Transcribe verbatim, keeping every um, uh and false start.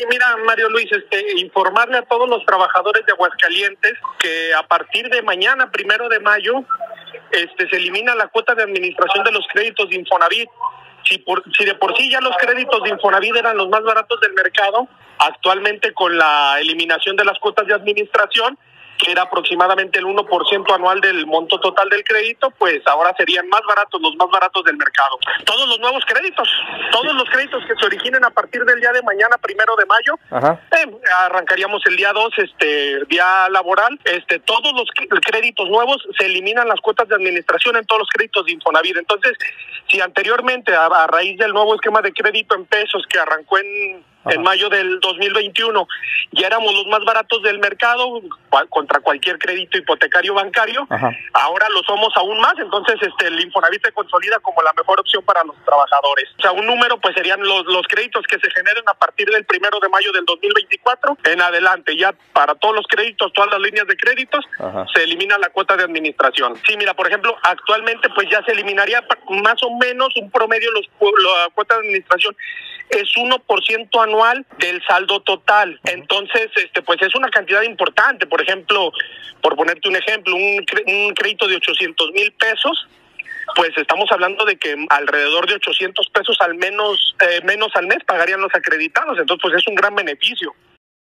mira, Mario Luis, este, informarle a todos los trabajadores de Aguascalientes que a partir de mañana, primero de mayo, este, se elimina la cuota de administración de los créditos de Infonavit. Si, por, si de por sí ya los créditos de Infonavit eran los más baratos del mercado, actualmente con la eliminación de las cuotas de administración, que era aproximadamente el uno por ciento anual del monto total del crédito, pues ahora serían más baratos, los más baratos del mercado. Todos los nuevos créditos, todos los créditos que se originen a partir del día de mañana, primero de mayo, eh, arrancaríamos el día dos, este, día laboral, este, todos los créditos nuevos se eliminan las cuotas de administración en todos los créditos de Infonavit. Entonces, si anteriormente, a, a raíz del nuevo esquema de crédito en pesos que arrancó en Ajá. en mayo del dos mil veintiuno, ya éramos los más baratos del mercado contra cualquier crédito hipotecario bancario, Ajá. ahora lo somos aún más, entonces este el Infonavit se consolida como la mejor opción para los trabajadores. O sea, un número pues serían los, los créditos que se generen a partir del primero de mayo del dos mil veinticuatro en adelante, ya para todos los créditos, todas las líneas de créditos, Ajá. se elimina la cuota de administración. Sí, mira, por ejemplo, actualmente pues ya se eliminaría más o menos un promedio, los la cuota de administración es uno por ciento anual del saldo total. Entonces, este pues es una cantidad importante. Por ejemplo, por ponerte un ejemplo, un, un crédito de ochocientos mil pesos, pues estamos hablando de que alrededor de ochocientos pesos al menos, eh, menos al mes pagarían los acreditados. Entonces, pues es un gran beneficio.